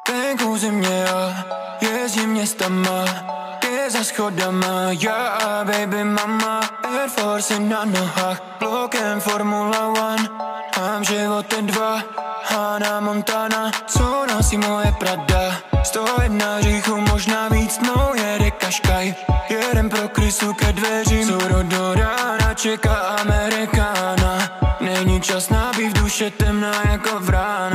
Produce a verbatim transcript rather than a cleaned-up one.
Venku zimě a jezdím městama, je za schodama, já a baby mama. Air Force na nohách, blokem Formula One. Mám životy dva, Hannah Montana. Co nosí moje Prada, sto jedna říchu, možná víc, no jede Kaškaj. Jedem pro krysu ke dveřím, co do rána čeká Amerikána. Není čas na býv, duše temná jako vrána.